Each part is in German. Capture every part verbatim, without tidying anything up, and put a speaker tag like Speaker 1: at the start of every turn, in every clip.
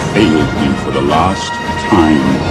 Speaker 1: failed me for the last time.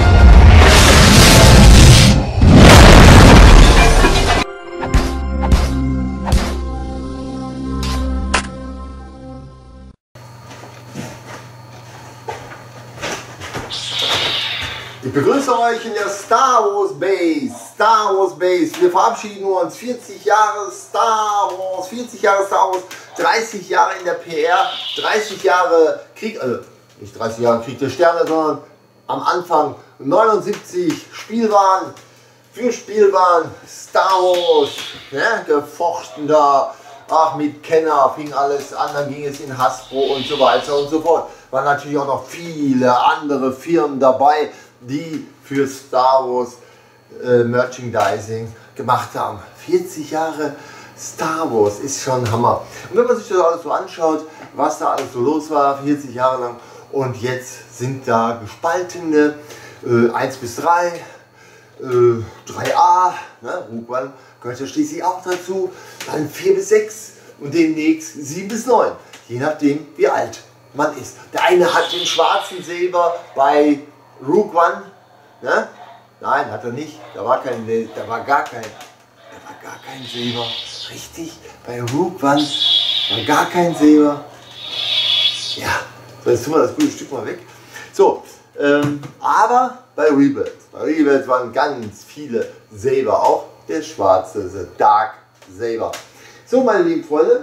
Speaker 2: Ich begrüße euch in der Star Wars Base. Star Wars Base. Wir verabschieden uns. vierzig Jahre Star Wars. vierzig Jahre Star Wars. dreißig Jahre in der P R. dreißig Jahre Krieg. Also nicht dreißig Jahre Krieg der Sterne, sondern am Anfang neunundsiebzig Spielwaren. Für Spielwaren Star Wars. Ja, gefochten da. Ach, mit Kenner fing alles an. Dann ging es in Hasbro und so weiter und so fort. Waren natürlich auch noch viele andere Firmen dabei, die für Star Wars äh, Merchandising gemacht haben. vierzig Jahre Star Wars ist schon Hammer. Und wenn man sich das alles so anschaut, was da alles so los war, vierzig Jahre lang, und jetzt sind da gespaltene äh, eins bis drei, äh, drei A, ne, Rogue One gehört ja schließlich auch dazu, dann vier bis sechs und demnächst sieben bis neun, je nachdem wie alt man ist. Der eine hat den schwarzen Silber bei Rogue One, ne? Nein, hat er nicht. Da war kein, da war gar kein, da war gar kein Silber. Richtig, bei Rogue One war gar kein Silber. Ja, so, jetzt tun wir das gute Stück mal weg. So, ähm, aber bei Rebels, bei Rebels waren ganz viele Silber, auch der schwarze, the Dark Saber. So, meine lieben Freunde,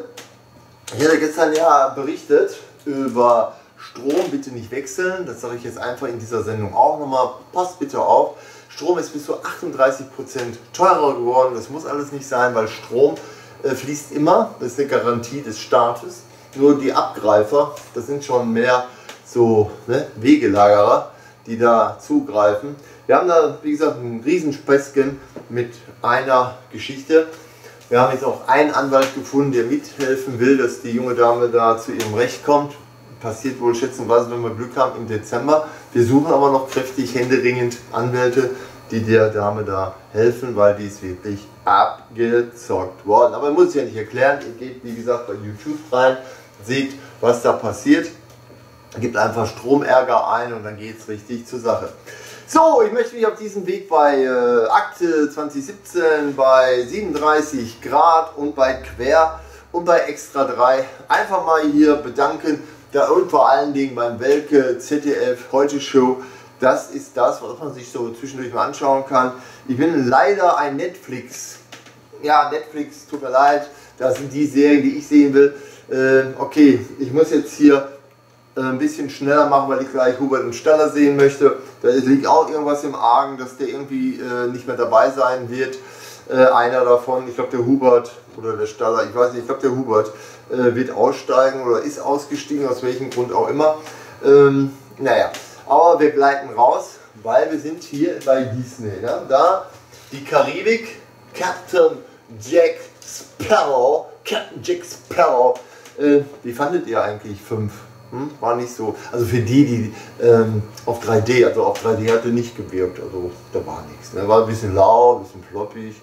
Speaker 2: ich hatte gestern ja berichtet über Strom, bitte nicht wechseln, das sage ich jetzt einfach in dieser Sendung auch nochmal, passt bitte auf, Strom ist bis zu achtunddreißig Prozent teurer geworden, das muss alles nicht sein, weil Strom äh, fließt immer, das ist eine Garantie des Staates, nur die Abgreifer, das sind schon mehr so, ne, Wegelagerer, die da zugreifen. Wir haben da, wie gesagt, einen Riesenspäßchen mit einer Geschichte. Wir haben jetzt auch einen Anwalt gefunden, der mithelfen will, dass die junge Dame da zu ihrem Recht kommt. Passiert wohl schätzenweise, wenn wir Glück haben, im Dezember. Wir suchen aber noch kräftig, händeringend Anwälte, die der Dame da helfen, weil die ist wirklich abgezockt worden. Aber ich muss es ja nicht erklären. Ihr geht, wie gesagt, bei YouTube rein, seht, was da passiert. Gebt einfach Stromärger ein und dann geht es richtig zur Sache. So, ich möchte mich auf diesem Weg bei äh, Akte zwanzig siebzehn, bei siebenunddreißig Grad und bei Quer und bei Extra drei einfach mal hier bedanken. Da und vor allen Dingen beim Welke Z D F Heute Show. Das ist das, was man sich so zwischendurch mal anschauen kann. Ich bin leider ein Netflix. Ja, Netflix, tut mir leid. Das sind die Serien, die ich sehen will. Äh, okay, ich muss jetzt hier ein bisschen schneller machen, weil ich gleich Hubert und Staller sehen möchte. Da liegt auch irgendwas im Argen, dass der irgendwie äh, nicht mehr dabei sein wird. Äh, einer davon, ich glaube der Hubert oder der Staller, ich weiß nicht, ich glaube der Hubert äh, wird aussteigen oder ist ausgestiegen, aus welchem Grund auch immer. Ähm, naja, aber wir gleiten raus, weil wir sind hier bei Disney. Ne? Da die Karibik, Captain Jack Sparrow, Captain Jack Sparrow. Äh, wie fandet ihr eigentlich fünf? Hm, war nicht so, also für die, die ähm, auf drei D, also auf drei D hatte nicht gewirkt, also da war nichts. Ne? War ein bisschen lau, ein bisschen floppig.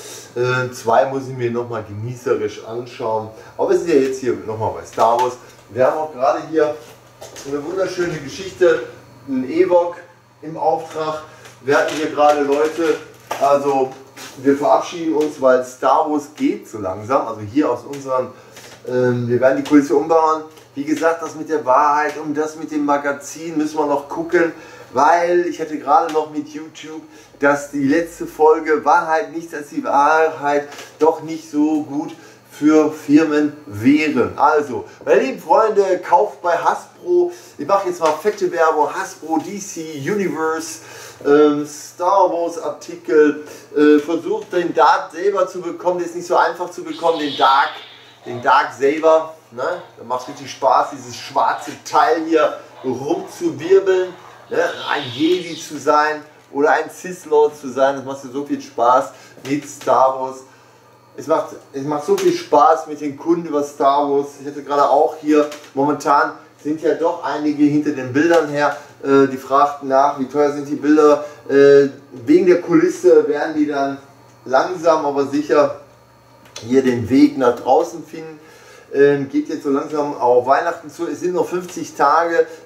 Speaker 2: Äh, zwei muss ich mir nochmal genießerisch anschauen, aber wir sind ja jetzt hier nochmal bei Star Wars. Wir haben auch gerade hier eine wunderschöne Geschichte, ein Ewok im Auftrag. Wir hatten hier gerade Leute, also wir verabschieden uns, weil Star Wars geht so langsam, also hier aus unseren, ähm, wir werden die Kulisse umbauen. Wie gesagt, das mit der Wahrheit und das mit dem Magazin müssen wir noch gucken, weil ich hatte gerade noch mit YouTube, dass die letzte Folge Wahrheit nichts als die Wahrheit doch nicht so gut für Firmen wären. Also, meine lieben Freunde, kauft bei Hasbro, ich mache jetzt mal fette Werbung, Hasbro, D C Universe, ähm, Star Wars Artikel, äh, versucht den Dark selber zu bekommen, der ist nicht so einfach zu bekommen, den Dark, den Dark Saber. Ne? Da macht es richtig Spaß, dieses schwarze Teil hier rumzuwirbeln, ne? Ein Jedi zu sein oder ein Sith Lord zu sein, das macht so viel Spaß mit Star Wars. Es macht, es macht so viel Spaß mit den Kunden über Star Wars. Ich hatte gerade auch hier, momentan sind ja doch einige hinter den Bildern her, äh, die fragten nach, wie teuer sind die Bilder. Äh, wegen der Kulisse werden die dann langsam aber sicher hier den Weg nach draußen finden. Ähm, geht jetzt so langsam auf Weihnachten zu. Es sind noch fünfzig Tage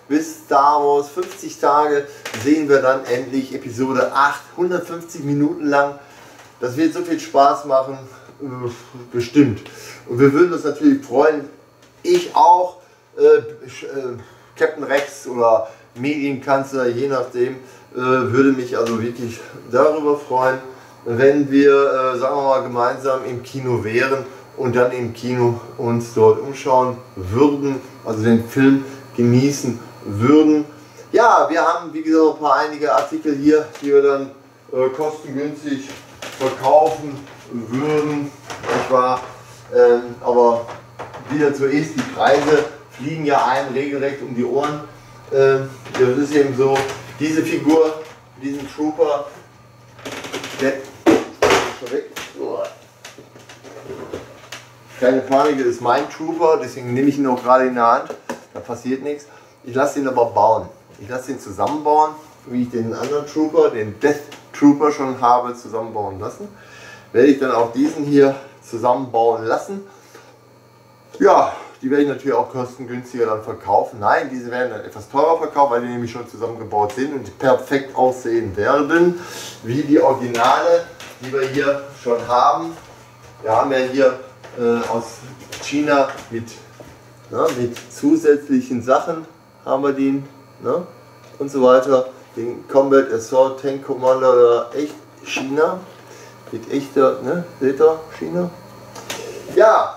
Speaker 2: bis Star Wars fünfzig Tage sehen wir dann endlich Episode acht, hundertfünfzig Minuten lang. Das wird so viel Spaß machen, äh, bestimmt. Und wir würden uns natürlich freuen, ich auch, äh, äh, Captain Rex oder Medienkanzler, je nachdem, äh, würde mich also wirklich darüber freuen, wenn wir, äh, sagen wir mal, gemeinsam im Kino wären und dann im Kino uns dort umschauen würden, also den Film genießen würden. Ja, wir haben wie gesagt ein paar einige Artikel hier, die wir dann äh, kostengünstig verkaufen würden, nicht wahr? Ähm, aber wie das so ist, die Preise fliegen ja einem regelrecht um die Ohren. Ähm, das ist eben so, diese Figur, diesen Trooper, der schon weg. Keine Panik, das ist mein Trooper, deswegen nehme ich ihn auch gerade in der Hand, da passiert nichts. Ich lasse ihn aber bauen. Ich lasse ihn zusammenbauen, wie ich den anderen Trooper, den Death Trooper schon habe, zusammenbauen lassen. Werde ich dann auch diesen hier zusammenbauen lassen. Ja, die werde ich natürlich auch kostengünstiger dann verkaufen. Nein, diese werden dann etwas teurer verkauft, weil die nämlich schon zusammengebaut sind und perfekt aussehen werden, wie die Originale, die wir hier schon haben. Wir haben ja hier äh, aus China mit, ne, mit zusätzlichen Sachen haben wir den, ne, und so weiter. Den Combat Assault Tank Commander oder echt China, mit echter, ne, seht ihr, China. Ja,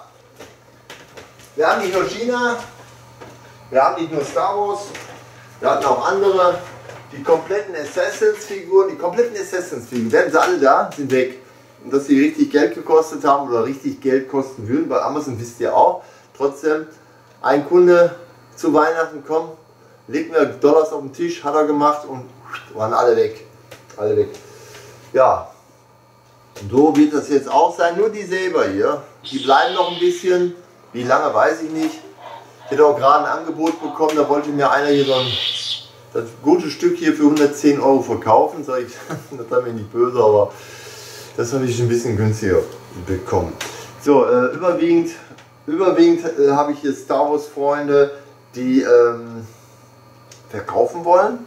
Speaker 2: wir haben nicht nur China, wir haben nicht nur Star Wars, wir hatten auch andere, die kompletten Assassins-Figuren, die kompletten Assassins-Figuren, werden sie alle da, sind weg. Und dass sie richtig Geld gekostet haben oder richtig Geld kosten würden, bei Amazon wisst ihr auch. Trotzdem, ein Kunde zu Weihnachten kommt, legt mir Dollars auf den Tisch, hat er gemacht und waren alle weg. Alle weg. Ja, so wird das jetzt auch sein, nur die selber hier, die bleiben noch ein bisschen. Wie lange, weiß ich nicht. Ich hätte auch gerade ein Angebot bekommen, da wollte mir einer hier so ein das gute Stück hier für hundertzehn Euro verkaufen. Sag ich, das war mir nicht böse, aber das habe ich ein bisschen günstiger bekommen. So, äh, überwiegend, überwiegend äh, habe ich hier Star Wars Freunde, die ähm, verkaufen wollen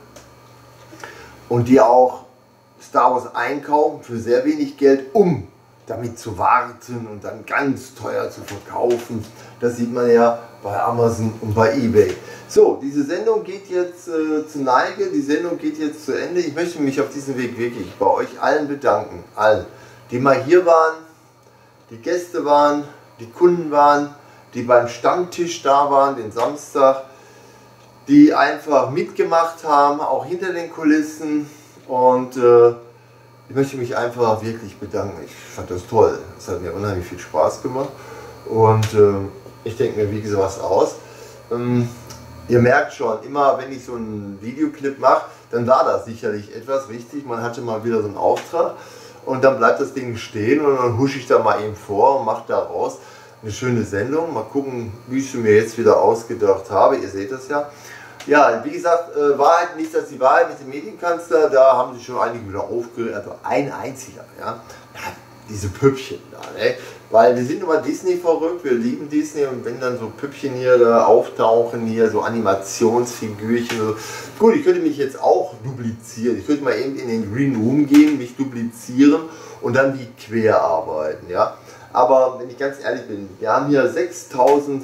Speaker 2: und die auch Star Wars einkaufen für sehr wenig Geld, um damit zu warten und dann ganz teuer zu verkaufen. Das sieht man ja bei Amazon und bei eBay. So, diese Sendung geht jetzt äh, zu Neige, die Sendung geht jetzt zu Ende. Ich möchte mich auf diesem Weg wirklich bei euch allen bedanken, allen, die mal hier waren, die Gäste waren, die Kunden waren, die beim Stammtisch da waren, den Samstag, die einfach mitgemacht haben, auch hinter den Kulissen. Und äh, ich möchte mich einfach wirklich bedanken. Ich fand das toll. Es hat mir unheimlich viel Spaß gemacht. Und äh, ich denke mir, wie gesagt, was aus. Ähm, ihr merkt schon, immer wenn ich so einen Videoclip mache, dann war das sicherlich etwas richtig. Man hatte mal wieder so einen Auftrag und dann bleibt das Ding stehen und dann husche ich da mal eben vor und mache daraus eine schöne Sendung. Mal gucken, wie ich sie mir jetzt wieder ausgedacht habe. Ihr seht das ja. Ja, wie gesagt, äh, Wahrheit, nichts als die Wahrheit mit dem Medienkanzler, da haben sich schon einige wieder aufgeregt, also ein einziger, ja, ja diese Püppchen da, ne? Weil wir sind immer Disney verrückt, wir lieben Disney und wenn dann so Püppchen hier da auftauchen, hier so Animationsfigürchen, so. Gut, ich könnte mich jetzt auch duplizieren, ich könnte mal eben in den Green Room gehen, mich duplizieren und dann wie quer arbeiten, ja, aber wenn ich ganz ehrlich bin, wir haben hier sechstausend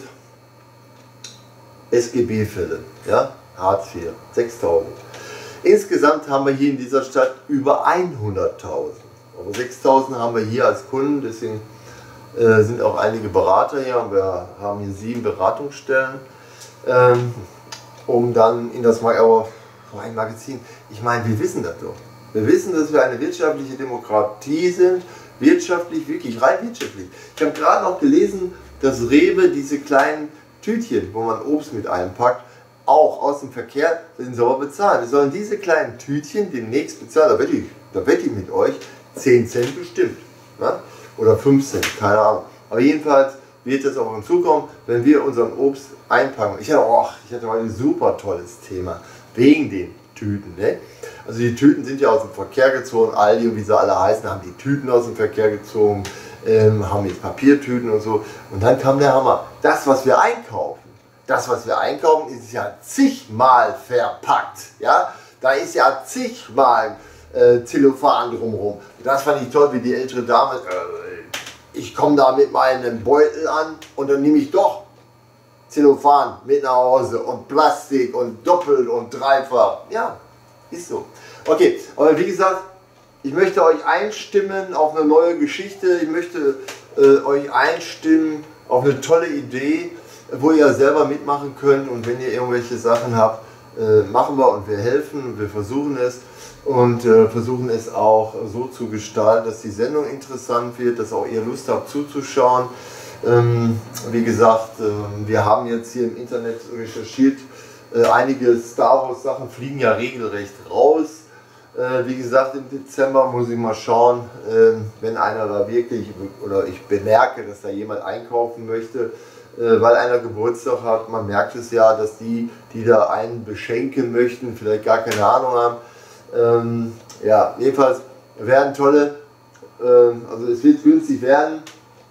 Speaker 2: S G B-Fälle, ja, Hartz vier, sechstausend. Insgesamt haben wir hier in dieser Stadt über hunderttausend. Aber sechstausend haben wir hier als Kunden, deswegen äh, sind auch einige Berater hier. Wir haben hier sieben Beratungsstellen, ähm, um dann in das Magazin, ich meine, wir wissen das doch. Wir wissen, dass wir eine wirtschaftliche Demokratie sind, wirtschaftlich, wirklich rein wirtschaftlich. Ich habe gerade noch gelesen, dass Rewe diese kleinen Tütchen, wo man Obst mit einpackt, auch aus dem Verkehr sind sauber bezahlt. Wir sollen diese kleinen Tütchen demnächst bezahlen, da wette ich, da wette ich mit euch, zehn Cent bestimmt. Ne? Oder fünf Cent, keine Ahnung. Aber jedenfalls wird das auf uns zukommen, wenn wir unseren Obst einpacken. Ich hatte, oh, ich hatte heute ein super tolles Thema, wegen den Tüten. Ne? Also die Tüten sind ja aus dem Verkehr gezogen, Aldi und wie sie alle heißen, haben die Tüten aus dem Verkehr gezogen. Ähm, haben jetzt Papiertüten und so. Und dann kam der Hammer. Das, was wir einkaufen, das, was wir einkaufen, ist ja zigmal verpackt. Ja? Da ist ja zigmal äh, Zellophan drumherum. Das fand ich toll, wie die ältere Dame, äh, ich komme da mit meinem Beutel an und dann nehme ich doch Zellophan mit nach Hause und Plastik und doppelt und dreifach. Ja, ist so. Okay, aber wie gesagt, ich möchte euch einstimmen auf eine neue Geschichte. Ich möchte äh, euch einstimmen auf eine tolle Idee, wo ihr selber mitmachen könnt. Und wenn ihr irgendwelche Sachen habt, äh, machen wir und wir helfen und wir versuchen es. Und äh, versuchen es auch so zu gestalten, dass die Sendung interessant wird, dass auch ihr Lust habt zuzuschauen. Ähm, wie gesagt, äh, wir haben jetzt hier im Internet recherchiert, äh, einige Star Wars Sachen fliegen ja regelrecht raus. Äh, wie gesagt, im Dezember muss ich mal schauen, äh, wenn einer da wirklich, oder ich bemerke, dass da jemand einkaufen möchte, äh, weil einer Geburtstag hat. Man merkt es ja, dass die, die da einen beschenken möchten, vielleicht gar keine Ahnung haben. Ähm, ja, jedenfalls werden tolle, äh, also es wird günstig werden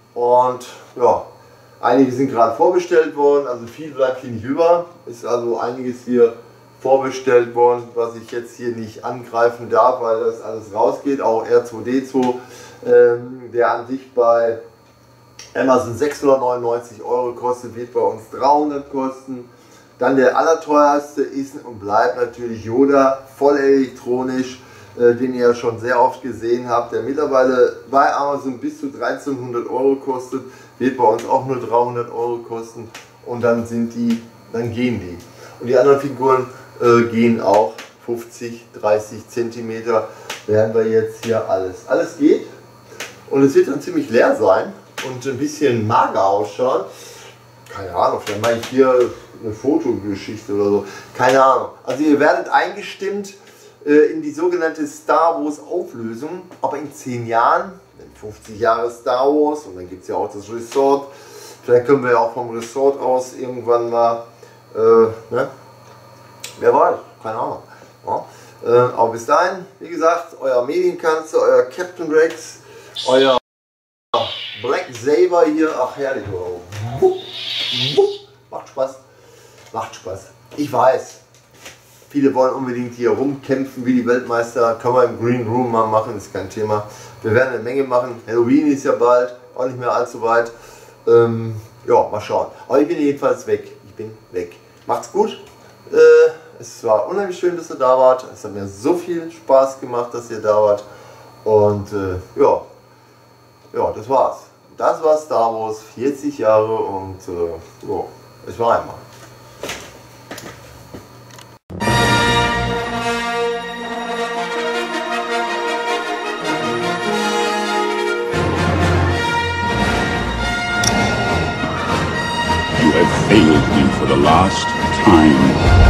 Speaker 2: und ja, einige sind gerade vorbestellt worden, also viel bleibt hier nicht über, ist also einiges hier vorbestellt worden, was ich jetzt hier nicht angreifen darf, weil das alles rausgeht, auch R zwei D zwei, ähm, der an sich bei Amazon sechshundertneunundneunzig Euro kostet, wird bei uns dreihundert kosten. Dann der allerteuerste ist und bleibt natürlich Yoda, voll elektronisch, äh, den ihr ja schon sehr oft gesehen habt, der mittlerweile bei Amazon bis zu dreizehnhundert Euro kostet, wird bei uns auch nur dreihundert Euro kosten und dann sind die, dann gehen die. Und die anderen Figuren äh, gehen auch fünfzig, dreißig Zentimeter, werden wir jetzt hier alles. Alles geht und es wird dann ziemlich leer sein und ein bisschen mager ausschauen. Keine Ahnung, vielleicht mache ich hier eine Fotogeschichte oder so. Keine Ahnung. Also ihr werdet eingestimmt äh, in die sogenannte Star Wars Auflösung, aber in zehn Jahren, fünfzig Jahre Star Wars und dann gibt es ja auch das Resort. Vielleicht können wir ja auch vom Resort aus irgendwann mal, äh, ne? Wer weiß, keine Ahnung. Ja. Äh, aber bis dahin, wie gesagt, euer Medienkanzler, euer Captain Rex, euer Black Saber hier, ach herrlich, wow. Macht Spaß, macht Spaß. Ich weiß, viele wollen unbedingt hier rumkämpfen wie die Weltmeister, können wir im Green Room mal machen, ist kein Thema. Wir werden eine Menge machen, Halloween ist ja bald, auch nicht mehr allzu weit. Ähm, ja, mal schauen. Aber ich bin jedenfalls weg, ich bin weg. Macht's gut, äh, es war unheimlich schön, dass ihr da wart, es hat mir so viel Spaß gemacht, dass ihr da wart und äh, ja, ja, das war's. Das war Star Wars, vierzig Jahre und äh, ja, es war einmal.
Speaker 1: You have failed me for the last time.